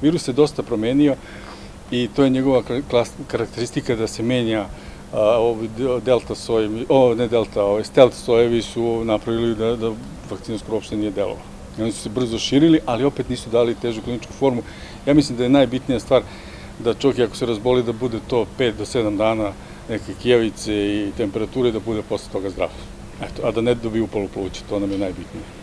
Virus se dosta promenio i to je njegova karakteristika da se menja. Stealth sojevi su napravili da vakcina skoro uopšte nije delovala. Oni su se brzo širili, ali opet nisu dali težu kliničku formu. Ja mislim da je najbitnija stvar da čovjek ako se razboli da bude to 5 do 7 dana neke kijavice i temperature da bude posle toga zdrav. A da ne dobije upalu pluća, to nam je najbitnije.